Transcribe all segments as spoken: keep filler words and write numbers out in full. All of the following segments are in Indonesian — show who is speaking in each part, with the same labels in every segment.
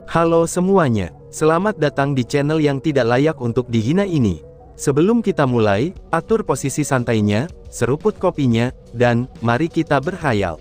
Speaker 1: Halo semuanya, selamat datang di channel yang tidak layak untuk dihina ini. Sebelum kita mulai, atur posisi santainya, seruput kopinya, dan mari kita berkhayal.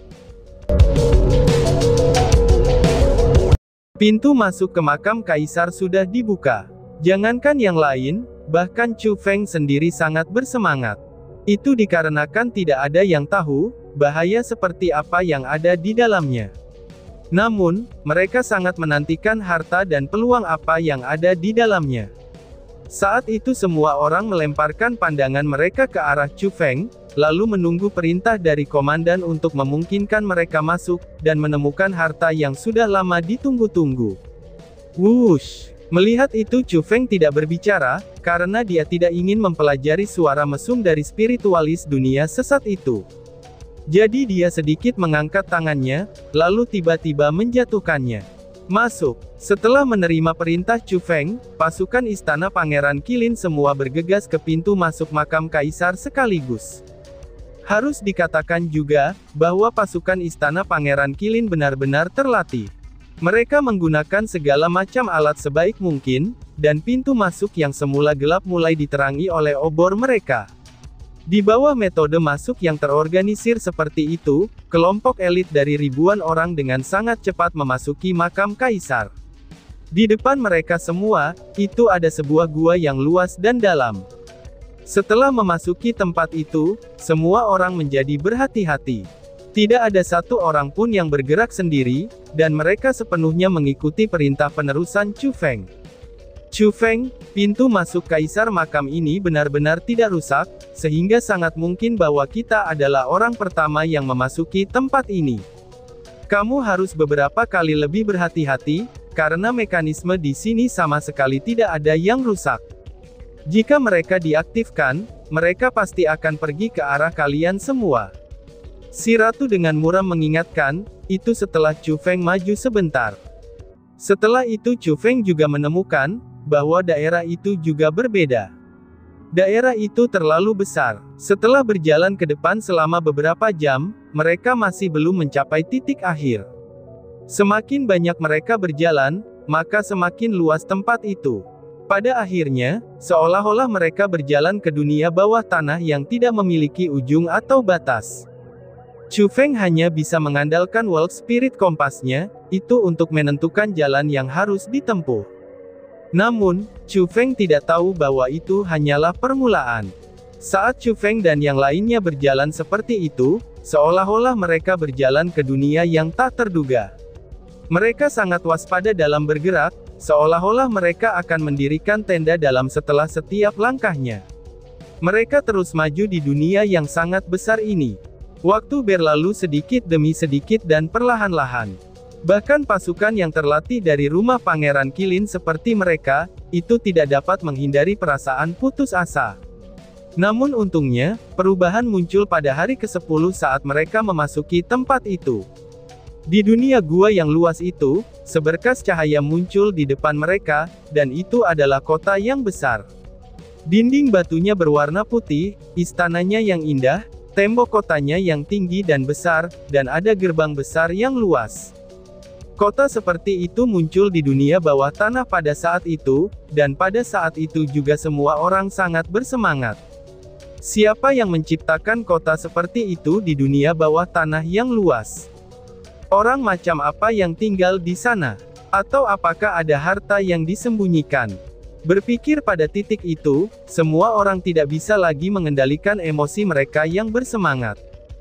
Speaker 2: Pintu masuk ke makam kaisar sudah dibuka. Jangankan yang lain, bahkan Chu Feng sendiri sangat bersemangat. Itu dikarenakan tidak ada yang tahu bahaya seperti apa yang ada di dalamnya. Namun, mereka sangat menantikan harta dan peluang apa yang ada di dalamnya. Saat itu semua orang melemparkan pandangan mereka ke arah Chu Feng, lalu menunggu perintah dari komandan untuk memungkinkan mereka masuk, dan menemukan harta yang sudah lama ditunggu-tunggu. Wush! Melihat itu Chu Feng tidak berbicara, karena dia tidak ingin mempelajari suara mesum dari spiritualis dunia sesat itu. Jadi dia sedikit mengangkat tangannya, lalu tiba-tiba menjatuhkannya. Masuk. Setelah menerima perintah Chu Feng, pasukan istana Pangeran Qilin semua bergegas ke pintu masuk makam kaisar sekaligus. Harus dikatakan juga, bahwa pasukan istana Pangeran Qilin benar-benar terlatih. Mereka menggunakan segala macam alat sebaik mungkin, dan pintu masuk yang semula gelap mulai diterangi oleh obor mereka. Di bawah metode masuk yang terorganisir seperti itu, kelompok elit dari ribuan orang dengan sangat cepat memasuki makam kaisar. Di depan mereka semua, itu ada sebuah gua yang luas dan dalam. Setelah memasuki tempat itu, semua orang menjadi berhati-hati. Tidak ada satu orang pun yang bergerak sendiri, dan mereka sepenuhnya mengikuti perintah penerusan Chu Feng. Chu Feng, pintu masuk kaisar makam ini benar-benar tidak rusak, sehingga sangat mungkin bahwa kita adalah orang pertama yang memasuki tempat ini. Kamu harus beberapa kali lebih berhati-hati, karena mekanisme di sini sama sekali tidak ada yang rusak. Jika mereka diaktifkan, mereka pasti akan pergi ke arah kalian semua. Si Ratu dengan muram mengingatkan, itu setelah Chu Feng maju sebentar. Setelah itu Chu Feng juga menemukan, bahwa daerah itu juga berbeda. Daerah itu terlalu besar. Setelah berjalan ke depan selama beberapa jam, mereka masih belum mencapai titik akhir. Semakin banyak mereka berjalan, maka semakin luas tempat itu. Pada akhirnya, seolah-olah mereka berjalan ke dunia bawah tanah yang tidak memiliki ujung atau batas. Chu Feng hanya bisa mengandalkan World Spirit Kompasnya, itu untuk menentukan jalan yang harus ditempuh. Namun, Chu Feng tidak tahu bahwa itu hanyalah permulaan. Saat Chu Feng dan yang lainnya berjalan seperti itu, seolah-olah mereka berjalan ke dunia yang tak terduga. Mereka sangat waspada dalam bergerak, seolah-olah mereka akan mendirikan tenda dalam setelah setiap langkahnya. Mereka terus maju di dunia yang sangat besar ini. Waktu berlalu sedikit demi sedikit dan perlahan-lahan. Bahkan pasukan yang terlatih dari rumah Pangeran Qilin seperti mereka, itu tidak dapat menghindari perasaan putus asa. Namun untungnya, perubahan muncul pada hari kesepuluh saat mereka memasuki tempat itu. Di dunia gua yang luas itu, seberkas cahaya muncul di depan mereka, dan itu adalah kota yang besar. Dinding batunya berwarna putih, istananya yang indah, tembok kotanya yang tinggi dan besar, dan ada gerbang besar yang luas. Kota seperti itu muncul di dunia bawah tanah pada saat itu, dan pada saat itu juga semua orang sangat bersemangat. Siapa yang menciptakan kota seperti itu di dunia bawah tanah yang luas? Orang macam apa yang tinggal di sana? Atau apakah ada harta yang disembunyikan? Berpikir pada titik itu, semua orang tidak bisa lagi mengendalikan emosi mereka yang bersemangat.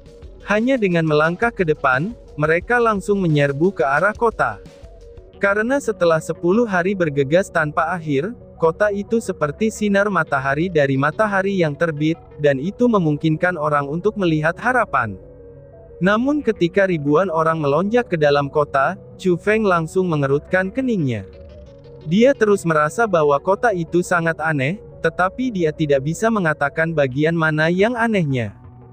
Speaker 2: Hanya dengan melangkah ke depan, mereka langsung menyerbu ke arah kota. Karena setelah sepuluh hari bergegas tanpa akhir, kota itu seperti sinar matahari dari matahari yang terbit, dan itu memungkinkan orang untuk melihat harapan. Namun ketika ribuan orang melonjak ke dalam kota, Chu Feng langsung mengerutkan keningnya. Dia terus merasa bahwa kota itu sangat aneh, tetapi dia tidak bisa mengatakan bagian mana yang anehnya.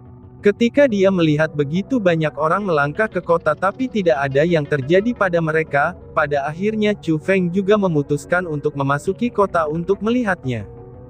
Speaker 2: Ketika dia melihat begitu banyak orang melangkah ke kota tapi tidak ada yang terjadi pada mereka, pada akhirnya Chu Feng juga memutuskan untuk memasuki kota untuk melihatnya.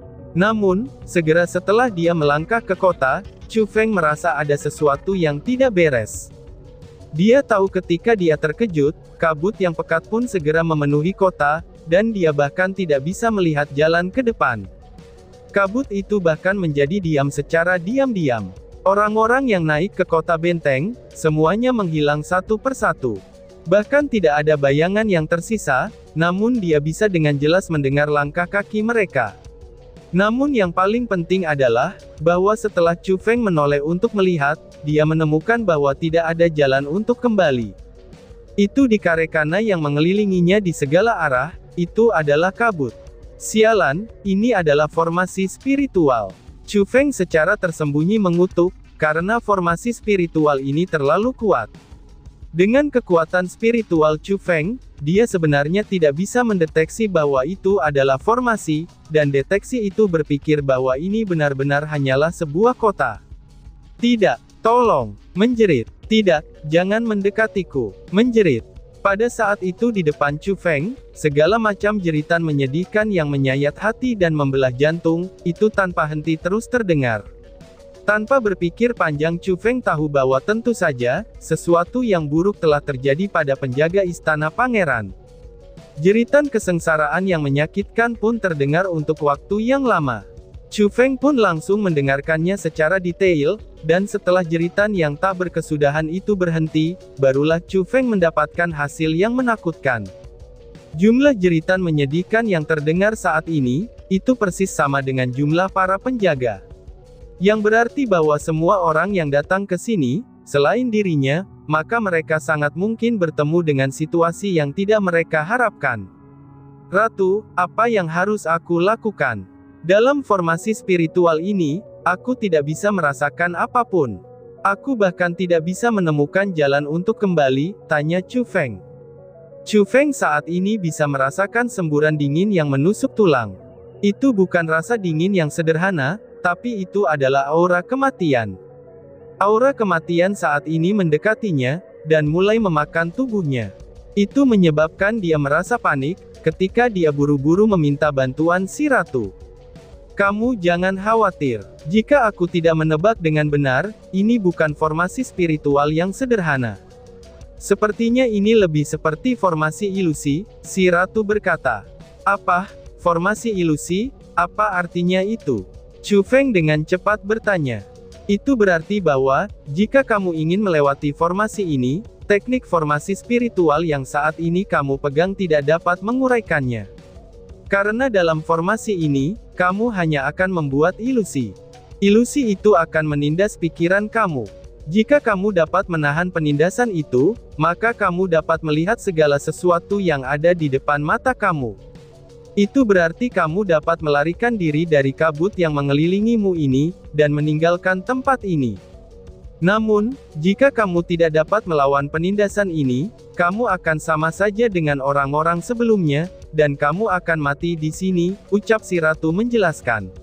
Speaker 2: Namun, segera setelah dia melangkah ke kota, Chu Feng merasa ada sesuatu yang tidak beres. Dia tahu ketika dia terkejut, kabut yang pekat pun segera memenuhi kota, dan dia bahkan tidak bisa melihat jalan ke depan. Kabut itu bahkan menjadi diam secara diam-diam. Orang-orang yang naik ke kota benteng, semuanya menghilang satu persatu. Bahkan tidak ada bayangan yang tersisa, namun dia bisa dengan jelas mendengar langkah kaki mereka. Namun yang paling penting adalah, bahwa setelah Chu Feng menoleh untuk melihat, dia menemukan bahwa tidak ada jalan untuk kembali. Itu dikarenakan yang mengelilinginya di segala arah, itu adalah kabut. Sialan, ini adalah formasi spiritual. Chu Feng secara tersembunyi mengutuk, karena formasi spiritual ini terlalu kuat. Dengan kekuatan spiritual Chu Feng, dia sebenarnya tidak bisa mendeteksi bahwa itu adalah formasi, dan deteksi itu berpikir bahwa ini benar-benar hanyalah sebuah kota. Tidak, tolong, menjerit. Tidak, jangan mendekatiku, menjerit. Pada saat itu di depan Chu Feng, segala macam jeritan menyedihkan yang menyayat hati dan membelah jantung, itu tanpa henti terus terdengar. Tanpa berpikir panjang Chu Feng tahu bahwa tentu saja, sesuatu yang buruk telah terjadi pada penjaga istana pangeran. Jeritan kesengsaraan yang menyakitkan pun terdengar untuk waktu yang lama. Chu Feng pun langsung mendengarkannya secara detail, dan setelah jeritan yang tak berkesudahan itu berhenti, barulah Chu Feng mendapatkan hasil yang menakutkan. Jumlah jeritan menyedihkan yang terdengar saat ini, itu persis sama dengan jumlah para penjaga. Yang berarti bahwa semua orang yang datang ke sini, selain dirinya, maka mereka sangat mungkin bertemu dengan situasi yang tidak mereka harapkan. Ratu, apa yang harus aku lakukan? Dalam formasi spiritual ini, aku tidak bisa merasakan apapun. Aku bahkan tidak bisa menemukan jalan untuk kembali, tanya Chu Feng. Chu Feng saat ini bisa merasakan semburan dingin yang menusuk tulang. Itu bukan rasa dingin yang sederhana, tapi itu adalah aura kematian. Aura kematian saat ini mendekatinya, dan mulai memakan tubuhnya. Itu menyebabkan dia merasa panik, ketika dia buru-buru meminta bantuan si ratu. Kamu jangan khawatir. Jika aku tidak menebak dengan benar, ini bukan formasi spiritual yang sederhana. Sepertinya ini lebih seperti formasi ilusi, si ratu berkata. Apa? Formasi ilusi? Apa artinya itu? Chu Feng dengan cepat bertanya. Itu berarti bahwa, jika kamu ingin melewati formasi ini, teknik formasi spiritual yang saat ini kamu pegang tidak dapat menguraikannya. Karena dalam formasi ini, kamu hanya akan membuat ilusi. Ilusi itu akan menindas pikiran kamu. Jika kamu dapat menahan penindasan itu, maka kamu dapat melihat segala sesuatu yang ada di depan mata kamu. Itu berarti kamu dapat melarikan diri dari kabut yang mengelilingimu ini, dan meninggalkan tempat ini. Namun, jika kamu tidak dapat melawan penindasan ini, kamu akan sama saja dengan orang-orang sebelumnya, dan kamu akan mati di sini, ucap si ratu menjelaskan.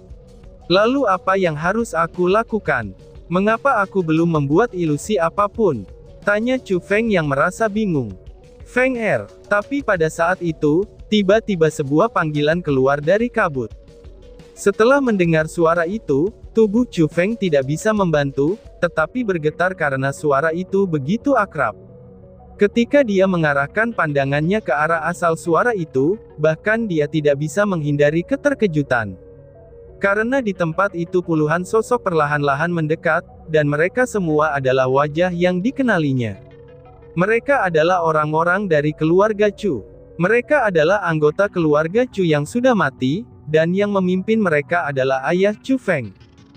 Speaker 2: Lalu apa yang harus aku lakukan? Mengapa aku belum membuat ilusi apapun? Tanya Chu Feng yang merasa bingung. Feng Er, tapi pada saat itu, tiba-tiba sebuah panggilan keluar dari kabut. Setelah mendengar suara itu, tubuh Chu Feng tidak bisa membantu, tetapi bergetar karena suara itu begitu akrab. Ketika dia mengarahkan pandangannya ke arah asal suara itu, bahkan dia tidak bisa menghindari keterkejutan. Karena di tempat itu puluhan sosok perlahan-lahan mendekat, dan mereka semua adalah wajah yang dikenalinya. Mereka adalah orang-orang dari keluarga Chu. Mereka adalah anggota keluarga Chu yang sudah mati, dan yang memimpin mereka adalah ayah Chu Feng.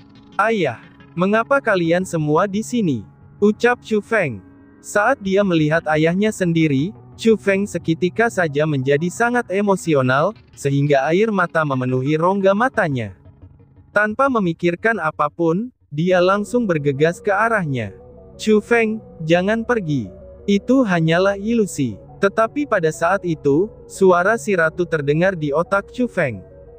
Speaker 2: Ayah, mengapa kalian semua di sini? Ucap Chu Feng. Saat dia melihat ayahnya sendiri, Chu Feng seketika saja menjadi sangat emosional, sehingga air mata memenuhi rongga matanya. Tanpa memikirkan apapun, dia langsung bergegas ke arahnya. Chu Feng, jangan pergi. Itu hanyalah ilusi. Tetapi pada saat itu, suara si ratu terdengar di otak Chu Feng.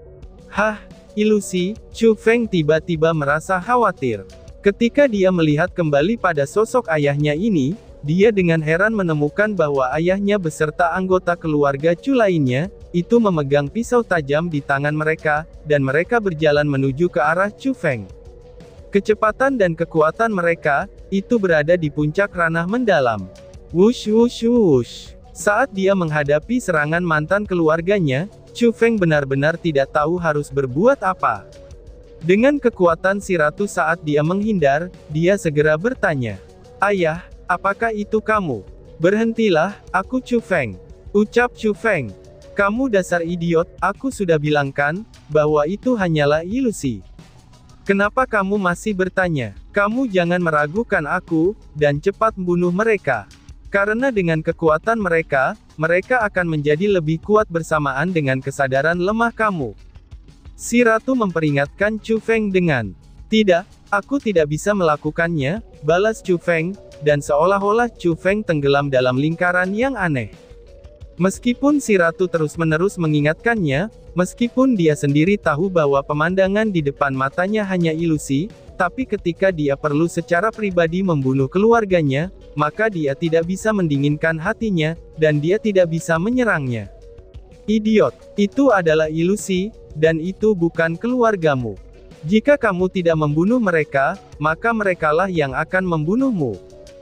Speaker 2: Hah, ilusi? Chu Feng tiba-tiba merasa khawatir. Ketika dia melihat kembali pada sosok ayahnya ini, dia dengan heran menemukan bahwa ayahnya beserta anggota keluarga Chu lainnya, itu memegang pisau tajam di tangan mereka, dan mereka berjalan menuju ke arah Chu Feng. Kecepatan dan kekuatan mereka, itu berada di puncak ranah mendalam. Wush wush wush. Saat dia menghadapi serangan mantan keluarganya, Chu Feng benar-benar tidak tahu harus berbuat apa. Dengan kekuatan si ratu saat dia menghindar, dia segera bertanya. Ayah, apakah itu kamu? Berhentilah, aku Chu Feng. Ucap Chu Feng. Kamu dasar idiot, aku sudah bilangkan, bahwa itu hanyalah ilusi. Kenapa kamu masih bertanya? Kamu jangan meragukan aku, dan cepat membunuh mereka. Karena dengan kekuatan mereka, mereka akan menjadi lebih kuat bersamaan dengan kesadaran lemah kamu. Si ratu memperingatkan Chu Feng dengan, tidak, aku tidak bisa melakukannya, balas Chu Feng, dan seolah-olah Chu Feng tenggelam dalam lingkaran yang aneh. Meskipun si ratu terus-menerus mengingatkannya, meskipun dia sendiri tahu bahwa pemandangan di depan matanya hanya ilusi, tapi ketika dia perlu secara pribadi membunuh keluarganya, maka dia tidak bisa mendinginkan hatinya, dan dia tidak bisa menyerangnya. Idiot, itu adalah ilusi, dan itu bukan keluargamu. Jika kamu tidak membunuh mereka, maka merekalah yang akan membunuhmu.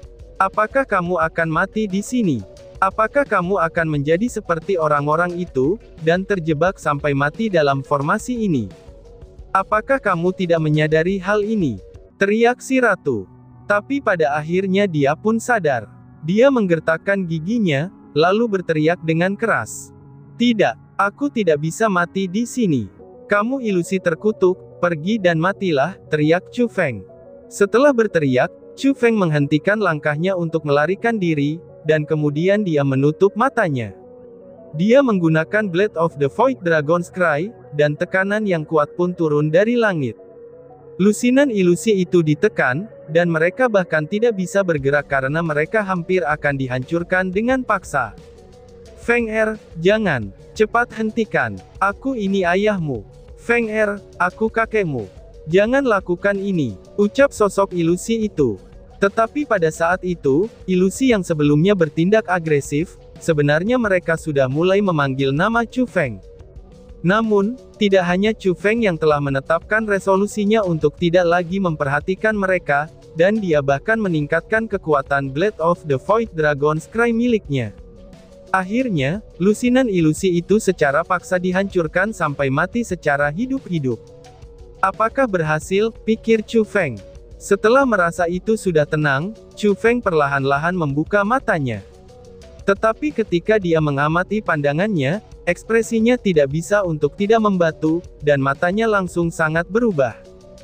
Speaker 2: Apakah kamu akan mati di sini? Apakah kamu akan menjadi seperti orang-orang itu, dan terjebak sampai mati dalam formasi ini? Apakah kamu tidak menyadari hal ini? Teriak si ratu. Tapi pada akhirnya dia pun sadar. Dia menggertakkan giginya, lalu berteriak dengan keras. Tidak, aku tidak bisa mati di sini. Kamu ilusi terkutuk, pergi dan matilah, teriak Chu Feng. Setelah berteriak, Chu Feng menghentikan langkahnya untuk melarikan diri, dan kemudian dia menutup matanya. Dia menggunakan Blade of the Void Dragon's Cry, dan tekanan yang kuat pun turun dari langit. Lusinan ilusi itu ditekan, dan mereka bahkan tidak bisa bergerak karena mereka hampir akan dihancurkan dengan paksa. Feng Er, jangan, cepat hentikan, aku ini ayahmu. Feng Er, aku kakekmu. Jangan lakukan ini, ucap sosok ilusi itu. Tetapi pada saat itu, ilusi yang sebelumnya bertindak agresif, sebenarnya mereka sudah mulai memanggil nama Chu Feng. Namun, tidak hanya Chu Feng yang telah menetapkan resolusinya untuk tidak lagi memperhatikan mereka, dan dia bahkan meningkatkan kekuatan Blade of the Void Dragon's Cry miliknya. Akhirnya, lusinan ilusi itu secara paksa dihancurkan sampai mati secara hidup-hidup. Apakah berhasil, pikir Chu Feng. Setelah merasa itu sudah tenang, Chu Feng perlahan-lahan membuka matanya. Tetapi ketika dia mengamati pandangannya, ekspresinya tidak bisa untuk tidak membatu, dan matanya langsung sangat berubah.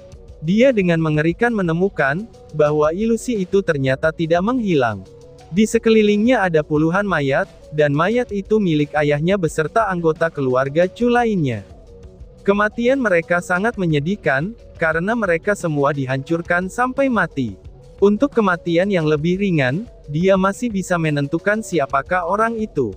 Speaker 2: Dia dengan mengerikan menemukan, bahwa ilusi itu ternyata tidak menghilang. Di sekelilingnya ada puluhan mayat, dan mayat itu milik ayahnya beserta anggota keluarga Chu lainnya. Kematian mereka sangat menyedihkan, karena mereka semua dihancurkan sampai mati. Untuk kematian yang lebih ringan, dia masih bisa menentukan siapakah orang itu.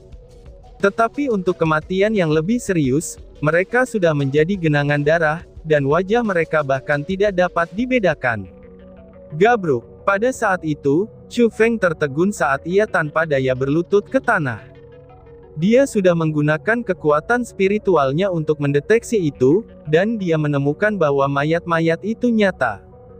Speaker 2: Tetapi untuk kematian yang lebih serius, mereka sudah menjadi genangan darah, dan wajah mereka bahkan tidak dapat dibedakan. Gabruk. Pada saat itu, Chu Feng tertegun saat ia tanpa daya berlutut ke tanah. Dia sudah menggunakan kekuatan spiritualnya untuk mendeteksi itu, dan dia menemukan bahwa mayat-mayat itu nyata.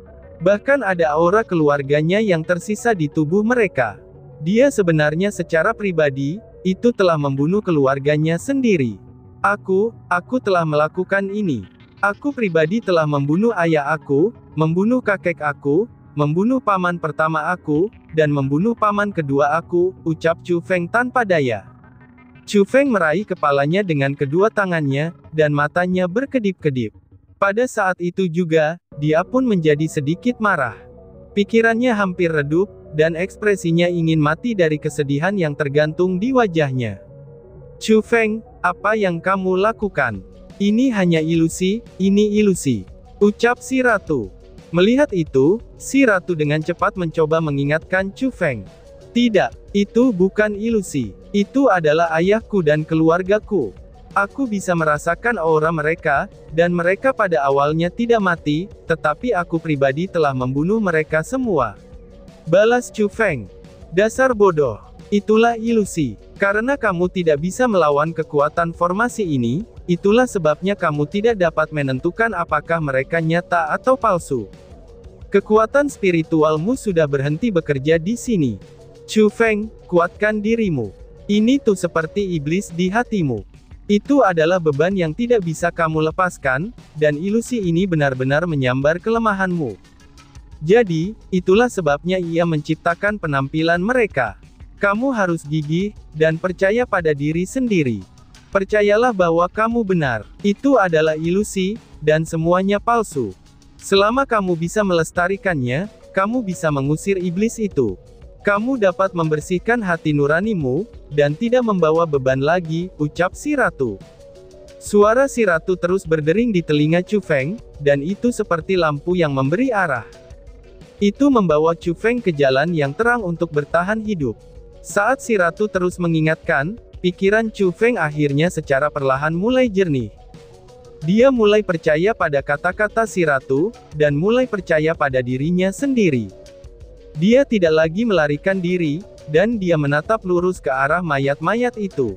Speaker 2: Bahkan ada aura keluarganya yang tersisa di tubuh mereka. Dia sebenarnya secara pribadi, itu telah membunuh keluarganya sendiri. Aku, aku telah melakukan ini. Aku pribadi telah membunuh ayah aku, membunuh kakek aku, membunuh paman pertama aku, dan membunuh paman kedua aku, ucap Chu Feng tanpa daya. Chu Feng meraih kepalanya dengan kedua tangannya, dan matanya berkedip-kedip. Pada saat itu juga, dia pun menjadi sedikit marah. Pikirannya hampir redup, dan ekspresinya ingin mati dari kesedihan yang tergantung di wajahnya. Chu Feng, apa yang kamu lakukan? Ini hanya ilusi, ini ilusi, ucap si ratu. Melihat itu, si ratu dengan cepat mencoba mengingatkan Chu Feng. Tidak, itu bukan ilusi. Itu adalah ayahku dan keluargaku. Aku bisa merasakan aura mereka, dan mereka pada awalnya tidak mati, tetapi aku pribadi telah membunuh mereka semua. Balas Chu Feng. Dasar bodoh. Itulah ilusi. Karena kamu tidak bisa melawan kekuatan formasi ini, itulah sebabnya kamu tidak dapat menentukan apakah mereka nyata atau palsu. Kekuatan spiritualmu sudah berhenti bekerja di sini. Chu Feng, kuatkan dirimu. Ini tuh seperti iblis di hatimu. Itu adalah beban yang tidak bisa kamu lepaskan, dan ilusi ini benar-benar menyambar kelemahanmu. Jadi, itulah sebabnya ia menciptakan penampilan mereka. Kamu harus gigih, dan percaya pada diri sendiri. Percayalah bahwa kamu benar. Itu adalah ilusi, dan semuanya palsu. Selama kamu bisa melestarikannya, kamu bisa mengusir iblis itu. Kamu dapat membersihkan hati nuranimu, dan tidak membawa beban lagi, ucap si ratu. Suara si ratu terus berdering di telinga Chu Feng, dan itu seperti lampu yang memberi arah. Itu membawa Chu Feng ke jalan yang terang untuk bertahan hidup. Saat si ratu terus mengingatkan, pikiran Chu Feng akhirnya secara perlahan mulai jernih. Dia mulai percaya pada kata-kata si ratu, dan mulai percaya pada dirinya sendiri. Dia tidak lagi melarikan diri, dan dia menatap lurus ke arah mayat-mayat itu.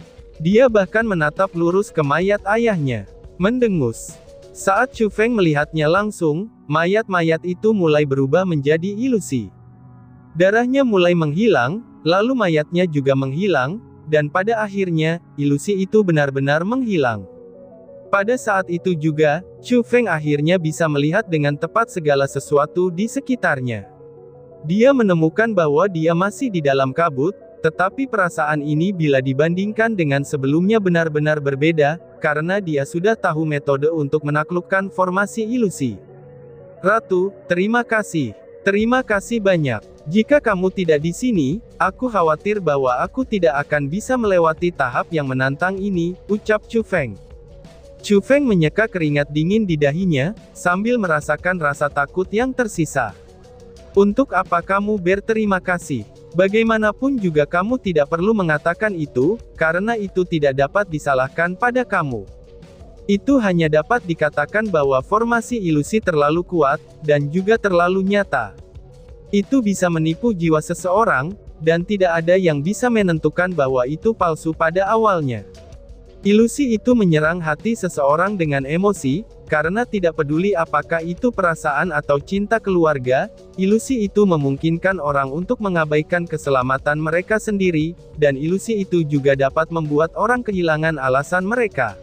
Speaker 2: Dia bahkan menatap lurus ke mayat ayahnya. Mendengus. Saat Chu Feng melihatnya langsung, mayat-mayat itu mulai berubah menjadi ilusi. Darahnya mulai menghilang, lalu mayatnya juga menghilang, dan pada akhirnya, ilusi itu benar-benar menghilang. Pada saat itu juga, Chu Feng akhirnya bisa melihat dengan tepat segala sesuatu di sekitarnya. Dia menemukan bahwa dia masih di dalam kabut, tetapi perasaan ini bila dibandingkan dengan sebelumnya benar-benar berbeda, karena dia sudah tahu metode untuk menaklukkan formasi ilusi. Ratu, terima kasih. Terima kasih banyak. Jika kamu tidak di sini, aku khawatir bahwa aku tidak akan bisa melewati tahap yang menantang ini, ucap Chu Feng. Chu Feng menyeka keringat dingin di dahinya, sambil merasakan rasa takut yang tersisa. Untuk apa kamu berterima kasih? Bagaimanapun juga kamu tidak perlu mengatakan itu, karena itu tidak dapat disalahkan pada kamu. Itu hanya dapat dikatakan bahwa formasi ilusi terlalu kuat, dan juga terlalu nyata. Itu bisa menipu jiwa seseorang, dan tidak ada yang bisa menentukan bahwa itu palsu pada awalnya. Ilusi itu menyerang hati seseorang dengan emosi, karena tidak peduli apakah itu perasaan atau cinta keluarga, ilusi itu memungkinkan orang untuk mengabaikan keselamatan mereka sendiri, dan ilusi itu juga dapat membuat orang kehilangan alasan mereka.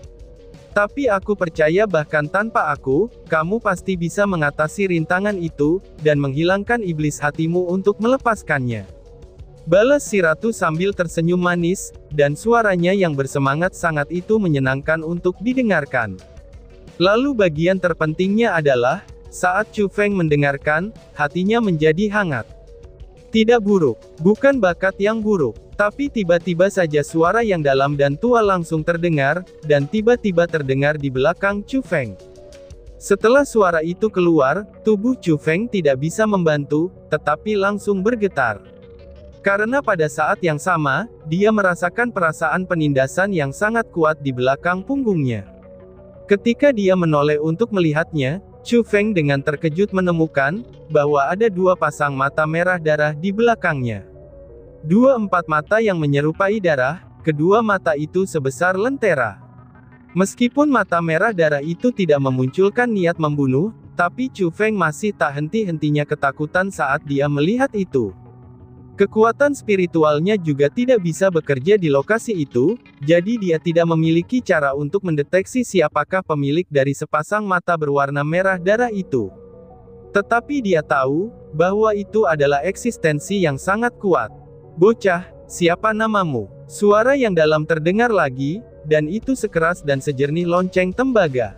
Speaker 2: Tapi aku percaya bahkan tanpa aku, kamu pasti bisa mengatasi rintangan itu, dan menghilangkan iblis hatimu untuk melepaskannya. Balas si ratu sambil tersenyum manis, dan suaranya yang bersemangat sangat itu menyenangkan untuk didengarkan. Lalu bagian terpentingnya adalah, saat Chu Feng mendengarkan, hatinya menjadi hangat. Tidak buruk, bukan bakat yang buruk, tapi tiba-tiba saja suara yang dalam dan tua langsung terdengar, dan tiba-tiba terdengar di belakang Chu Feng. Setelah suara itu keluar, tubuh Chu Feng tidak bisa membantu, tetapi langsung bergetar. Karena pada saat yang sama, dia merasakan perasaan penindasan yang sangat kuat di belakang punggungnya. Ketika dia menoleh untuk melihatnya, Chu Feng dengan terkejut menemukan, bahwa ada dua pasang mata merah darah di belakangnya. Dua empat mata yang menyerupai darah, kedua mata itu sebesar lentera. Meskipun mata merah darah itu tidak memunculkan niat membunuh, tapi Chu Feng masih tak henti-hentinya ketakutan saat dia melihat itu. Kekuatan spiritualnya juga tidak bisa bekerja di lokasi itu, jadi dia tidak memiliki cara untuk mendeteksi siapakah pemilik dari sepasang mata berwarna merah darah itu. Tetapi dia tahu, bahwa itu adalah eksistensi yang sangat kuat. Bocah, siapa namamu? Suara yang dalam terdengar lagi, dan itu sekeras dan sejernih lonceng tembaga.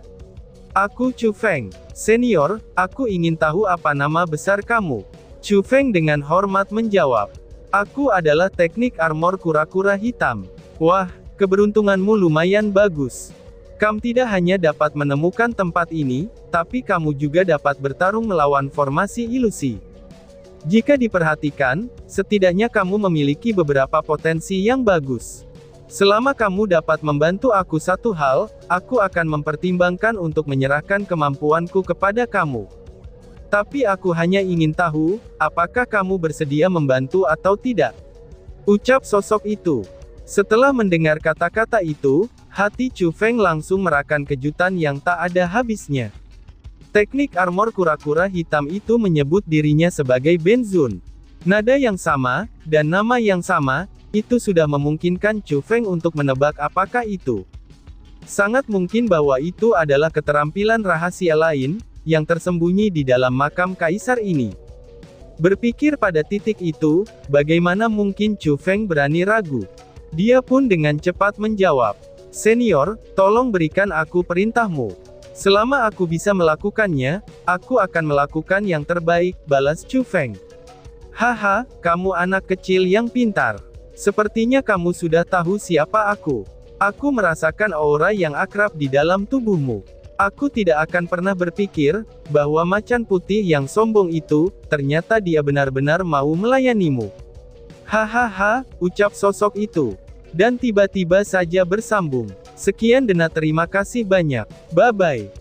Speaker 2: Aku Chu Feng, senior, aku ingin tahu apa nama besar kamu. Chu Feng dengan hormat menjawab. Aku adalah teknik armor kura-kura hitam. Wah, keberuntunganmu lumayan bagus. Kamu tidak hanya dapat menemukan tempat ini, tapi kamu juga dapat bertarung melawan formasi ilusi. Jika diperhatikan, setidaknya kamu memiliki beberapa potensi yang bagus. Selama kamu dapat membantu aku satu hal, aku akan mempertimbangkan untuk menyerahkan kemampuanku kepada kamu. Tapi aku hanya ingin tahu, apakah kamu bersedia membantu atau tidak? Ucap sosok itu. Setelah mendengar kata-kata itu, hati Chu Feng langsung merasakan kejutan yang tak ada habisnya. Teknik armor kura-kura hitam itu menyebut dirinya sebagai Benzun. Nada yang sama, dan nama yang sama, itu sudah memungkinkan Chu Feng untuk menebak apakah itu. Sangat mungkin bahwa itu adalah keterampilan rahasia lain, yang tersembunyi di dalam makam kaisar ini. Berpikir pada titik itu, bagaimana mungkin Chu Feng berani ragu? Dia pun dengan cepat menjawab, "Senior, tolong berikan aku perintahmu. Selama aku bisa melakukannya, aku akan melakukan yang terbaik," balas Chu Feng. "Haha, kamu anak kecil yang pintar. Sepertinya kamu sudah tahu siapa aku. Aku merasakan aura yang akrab di dalam tubuhmu. Aku tidak akan pernah berpikir, bahwa macan putih yang sombong itu, ternyata dia benar-benar mau melayanimu." "Hahaha," ucap sosok itu. Dan tiba-tiba saja bersambung. "Sekian dan terima kasih banyak. Bye-bye."